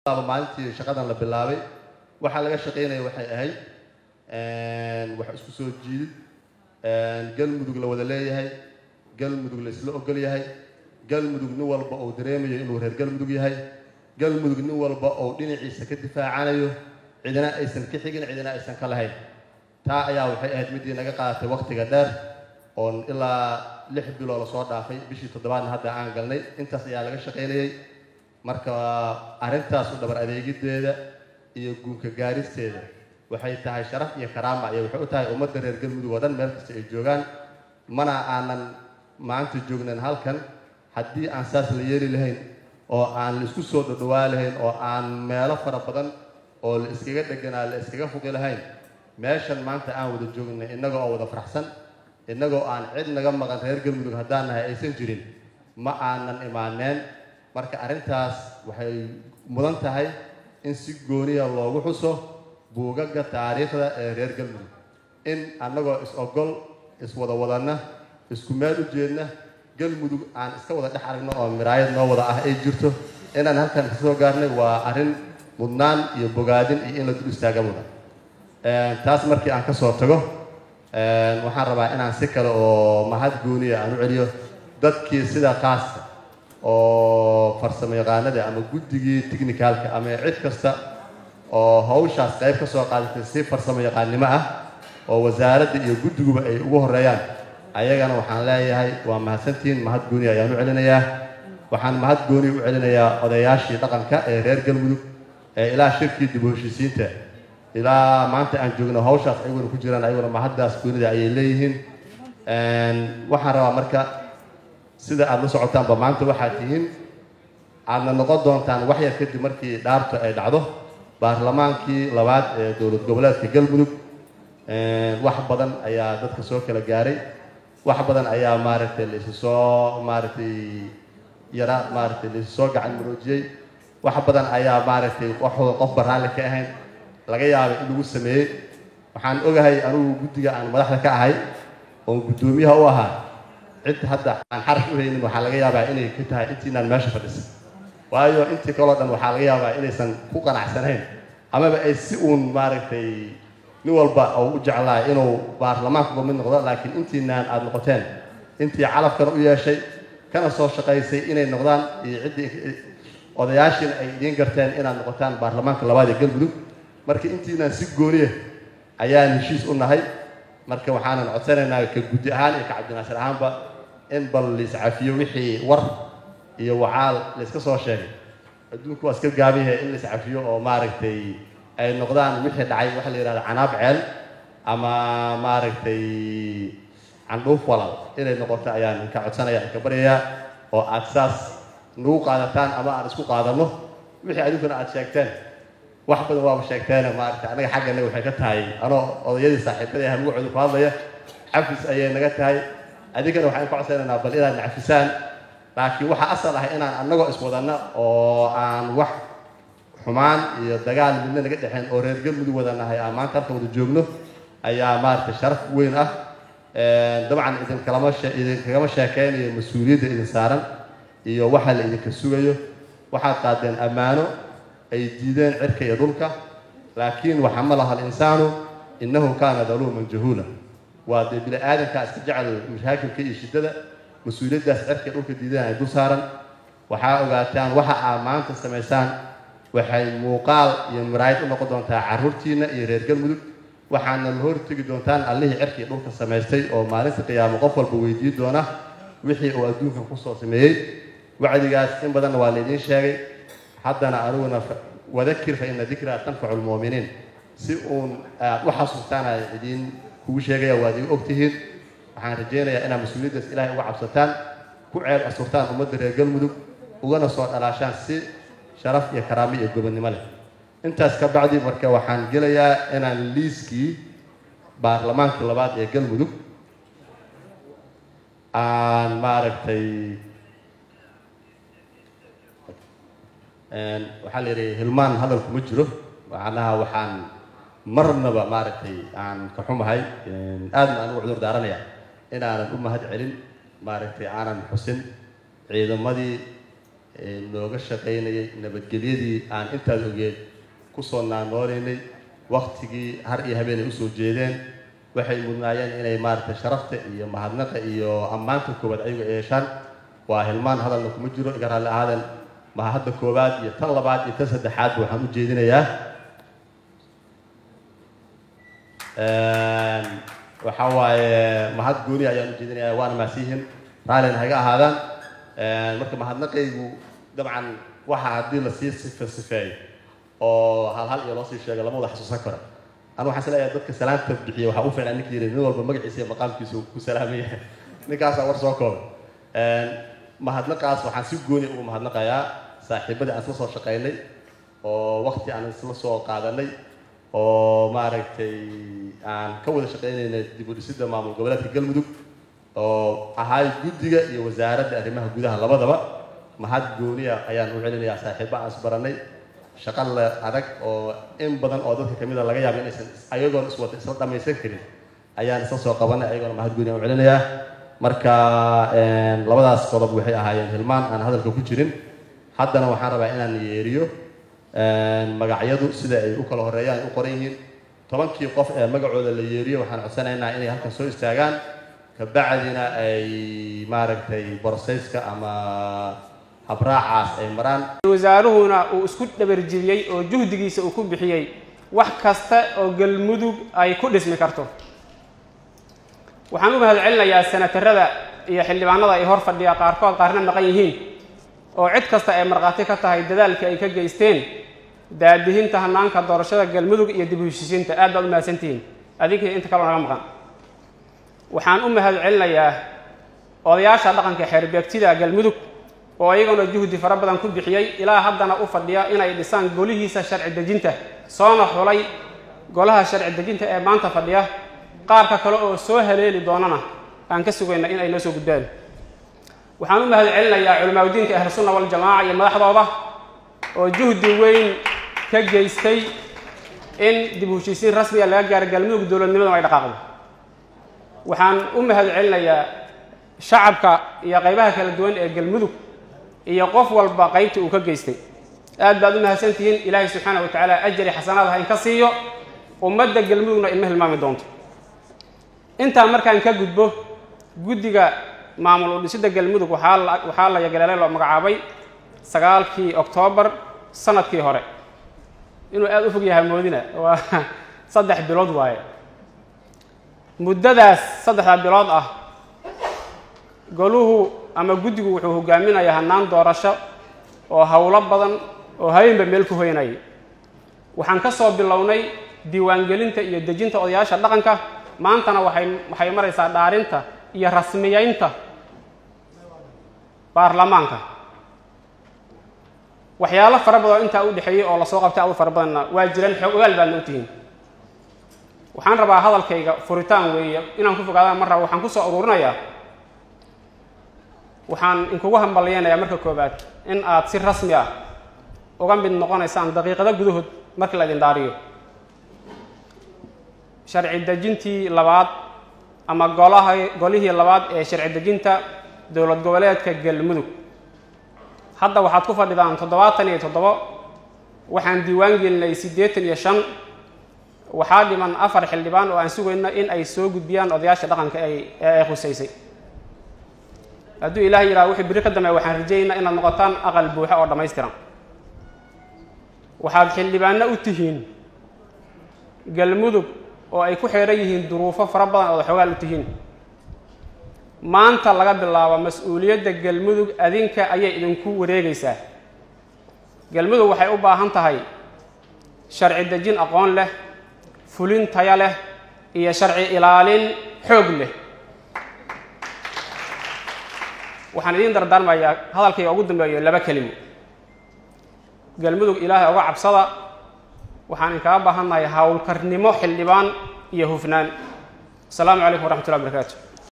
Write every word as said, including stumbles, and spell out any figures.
maalintii shaqadan la bilaabay waxa laga shaqeynay waxay ahayd een wax isku soo jiid een Galmudug la wada leeyahay Galmudug la isla ogol yahay Galmudug nin walba oo dareemayo inuu reer Galmudug yahay Galmudug nin walba oo dhinaciisa ka difaacanayo cidina aysan ka xigin cidina aysan ka lahayn taa ayaa waxay ahayd mid naga qaadatay waqtiga dheer oo ilaa lix bilood soo dhaafay bishii toddobaadna hadda aan galnay intaas ayaa laga shaqeynayay marka arintaas u dhabar adeegideeda iyo guunka gaaristeeda waxay tahay sharaf iyo karaama iyo waxay u tahay ummadda reer Galmudug oo dhan meel kasta ay joogaan mana aanan maanta joognan halkan haddii aan saas la yeeli lahayn oo aan isku soo dhawaa lahayn oo aan meelo fara badan oo la iskaga dhaganaa la iskaga fuqi lahayn meeshan maanta aan wada joognay inaga oo wada faraxsan inagoo aan cid naga maqan reer Galmudug haddaan nahay aysan jirin ma aanan imaaneen marka arintaas waxay mudan tahay in si gooniya loogu xuso buugaga taariikhda ee reer Galmudug in anagoo is ogol is wada wadana isku meel u jeedna Galmudug aan iska wada dhex aragno oo miraayad noo wada ah ay jirto inaan halkan soo gaarnay waa arin mudnaan iyo bogaadin iyo in la dul istaaga mudan ee taas markii aan ka soo tago ee waxaan rabaa inaan si kale oo mahad gooniya aan u celiyo dadkii sida qaas oo farsamo yaqaanada ama guddigii technicalka ama cid kasta oo hawshaas qayb ka soo qaadatay si farsamo yaqaannimo ah oo wasaaradda iyo guddiguba ay ugu horeeyaan ayagana waxaan leeyahay waa mahadsantiin mahad gooni ayaan u celinayaa waxaan mahad gooni u celinayaa odayaashii dhaqanka ee reer Galmudug ee ilaa shirkii dib u heshiisiinta ilaa maanta aan joogno hawshaas ayaguna ku jiraan ayaguna mahaddaas goonida ayay leeyihiin een waxaan rabaa marka sida aad la socotaanba maanta waxaad tihiin aadna noqon doontaan wax yar kadib markii dhaarto ay dhacdo baarlamaankii labaad ee dowlad goboleedka Galmudug een wax badan ayaa dadka soo kala gaaray wax badan ayaa maaragtay la isu soo maaragtay yara maaragtay la isu soo gacan muroojiyay wax badan ayaa maaragtay wax qof baraale ka ahayn laga yaabay in lagu sameeyay waxaan ogahay anigu guddiga aan madaxda ka ahay oo guddoomiyaha u ahaa cid hadda aan xaraf u haynin waxa laga yaabaa inay ka tahay intiinaan meesha fadhisan waayo intii kale dhan waxa laga yaabaa inaysan ku qanacsanayn amaba ay si uun maaragtay nin walba oo u jeclaa inuu baarlamaanka mid noqdo laakiin intiinaan aad noqoteen intii calafkan u yeeshay kana soo shaqaysay inay noqdaan iyo ciddii odayaashiina ay idiin garteen inaad noqotaan baarlamaanka labaad ee Galmudug marka intiinaan si gooniya ayaan heshiis u nahay marka waxaan codsanaynaa ka guddi ahaan iyo ka cabdinaasir ahaanba in bal liis cafiyo wixii war iyo wacaal la iska soo sheegay adduunku waa iska gaabiyahay in liis cafiyo oo maaragtay ay noqdaan wixii dhacay waxa la yiraahdo canaab ceel ama maaragtay candhuuf walaal inay noqoto ayaan ka codsanayaa ka baryayaa oo aad saas nugu qaadataan ama aan isku qaadano wixii adinkuna aad sheegteen wax badan waa sheegteen maaragtay anaga xaggana waxay ka tahay anoo odayadii saaxiibada ah magacooda ku hadlaya xafis ayay naga tahay adigana waxaan ku codsanaynaa bal inaad nacfisaan laakiin waxa asal ah inaan anagoo iswadana oo aan wax xumaan iyo dagaal midna naga dhaxeen oo reer Galmudug wadanahay aan maanta halka wada joogno ayaa maaragtay sharaf weyn ah ee dabcan idin kalama idin kagama sheekeynayo mas'uuliyadda idin saaran iyo waxa la idinka sugayo waxaad qaadeen ammaano ay diideen cirka iyo dhulka laakiin waxa ma laha insaanu innahu kaana daluuman jahuula waa bil aadanka iska jecel mashaakilka iyo shidada mas'uuliyaddaas cirka iyo dhulka diideen ay dul saaran waxa ogaataan waxa aad maanta sameysaan waxay muuqaal iyo miraayad u noqon doontaa carruurtiina iyo reer Galmudug waxaana la hortagi doontaan allihii cirka iyo dhulka sameystay oo maalinta qiyaamo qof walba weydiin doona wixii uu adduunka ku soo sameeyay wacdigaas in badan waa la idin sheegay haddana aniguna wadakir fa inna dhikra tanfa'u al-mu'miniin si uun waxa sultaana idin kugu sheegaya waa idin ogtihiin waxaan rajeynayaa inaad mas'uuliyaddaas ilaahay uga cabsataan ku ceeb asurtaan ummadda reer Galmudug ugana soo dhalaashaan si sharaf iyo karaamo iyo gobonnimo leh intaas ka bacdi marka waxaan gelayaa inaan liiskii baarlamaanka labaad ee Galmudug aan maaragtay een waxa la yiraahdaa hilmaan hadal kuma jiro waxaanaha waxaan marnaba maaragtay aan ka xumahay aad aan ugu cudur daaranayaa inaanan u mahad celin maaragtay aanan xusin ciidamadii nooga shaqaynayay nabadgelyadii aan intaas ogeed kusoo naanoonaynay waqtigii har iyo habeen ay usoo jeedeen waxay mudnaayeen inay maaragtay sharafta iyo mahadnaqa iyo ammaanta koowaad ayagu yeeshaan waa hilmaan hadalna kuma jiro iga raalli ahaadan mahadda koowaad iyo tan labaad iyo tan saddexaad waxaan u jeedinayaa waxaa waaye mahad gooni ayaan u jeedinayaa waana maasiihin raallina haga ahaadaan marka mahadnaqaygu dabcan waxa haddii lasii sife sifeeyo oo hal hal iyo loo sii sheego lama wada xasuusan karo anu waxaan isleeyahay dadka salaanta bixiya waxaa u fiicnaa ninkii yidhi nin walba magaciisa iyo maqaamkiisa ku salaamaya ninkaasaa war soo koobay mahadnaqaas waxaan si gooni ugu mahadnaqayaa saaxiibadii aan isla soo shaqaynay oo waqti aan isla soo qaadanay oo maaragtay aan ka wada shaqaynaynay dib u dhisidda maamul goboleedka Galmudug oo ahay guddiga iyo wasaaradda arrimaha gudaha labadaba mahad gooniya ayaan u celinayaa saaxiibo aan isbaranay shaqo la adag oo in badan oo dadka kamid ah laga yaabo inaysan ayagoon iswata isla dhamaysan karin ayaan isla soo qabanay ayagoon mahad gooniya u celinayaa marka labadaas qodob waxay ahaayeen hilmaan aan hadalka ku jirin haddana waxaan rabaa inaan yeeriyo magacyadu sida ay u kala horeeyaan u qoran yihiin tobankii qof ee magacooda la yeeriyo waxaan codsanaynaa inay halkan soo istaagaan kabacdina ay maaragtay borsayska ama habraacaas ay maraan wasaaruhuna uu isku dhabarjibiyey oo juhdigiisa uu ku bixiyey wax kasta oo Galmudug ay ku dhismi karto waxaan u mahad celinayaa senatarada iyo xildhibaanada ay hor fadhiya qaarkood qaarna maqan yihiin oo cid kasta ay marqaati ka tahay dadaalka ay ka geysteen daadihinta hanaanka doorashada Galmudug iyo dib u heshiisiinta aad baad u mahadsantihiin adinkii inta kale naga maqan waxaan u mahad celinayaa odayaasha dhaqanka xeerbeegtida Galmudug oo ayaguna juhdi fara badan ku bixiyay ilaa haddana u fadhiya inay dhisaan golihiisa sharci dejinta soona xulay golaha sharci dejinta ee maanta fadhiya qaarka kale oo soo haleeli doonana aan ka sugayna in ay noo soo gudbaan waxaan u mahad celinayaa culimaawidiinka ahlu sunna wal jamaaca iyo madaxdooda oo juhdi weyn ka geystay in dib u heshiisiin rasmi ah laga gaaro Galmudug dowladnimada ay dhaqaaqdo waxaan u mahad celinayaa shacabka iyo qaybaha kala duwan ee Galmudug iyo qof walba qaybta uu ka geystay aad baad u mahadsantihiin ilaahay subxaanahu wa ta'aala ajri xasanaad ha in ka siiyo ummadda Galmudugna in ma hilmaami doonto inta markaan ka gudbo guddiga maamul u dhisidda Galmudug waxaa la waxaa la yagalay loo magacaabay sagaalkii Oktoobar sanadkii hore inuu aad u fog yahay moodina waa saddex bilood waaye muddadaas saddexda bilood ah goluhu ama guddigu wuxuu hogaaminayaa hanaan doorasho oo hawlo badan oo haynba meel ku hoynay waxaan ka soo bilownay diiwaangelinta iyo dejinta odayaasha dhaqanka maantana waxay waxay maraysaa dhaarinta iyo rasmiyeynta baarlamaanka waxyaalo fara badan inta u dhaxeeyay oo la soo qabtay aad fara badan waa jiraan xog ogaal baan u tihiin waxaan rabaa hadalkayga furitaan weeye inaan ku fogaado mar rabo waxaan ku soo ururinayaa waxaan inkugu hambalyeynaya marka koobaad in aad si rasmi ah uga mid noqonaysaan daqiiqada gudahood marka la idin daariyo sharci dejintii labaad ama golaha golihii labaad ee sharci dejinta dowlad goboleedka Galmudug hadda waxaad ku fadhidaan toddobaatan iyo toddoba waxaan diiwaan gelinay siddeetan iyo shan waxaa dhiman afar xildhibaan oo aan sugayno in ay soo gudbiyaan odayaasha dhaqanka ay ay khusaysay hadduu ilaahay yiraahdo wixii biri ka dambeeya waxaan rajaynaynaa inaad noqotaan aqal buuxa oo dhammaystiran waxaad xildhibaanna u tihiin Galmudug oo ay ku xeeran yihiin duruufo fara badan oo xogaal u tihiin maanta laga bilaabo mas'uuliyadda Galmudug adinka ayay idinku wareegaysaa Galmudug waxay u baahan tahay sharci dejin aqoon leh fulin tayo leh iyo sharci ilaalin xoog leh waxaan idin dardaarmayaa hadalkayga ugu dambeeyo laba kelimo Galmudug ilaahay uga cabsada waxaan in kaga baahannahay hawlkarnimo xildhibaan iyo hufnaan. Assalaamu calaykum waraxmatullaahi wabarakaatuh.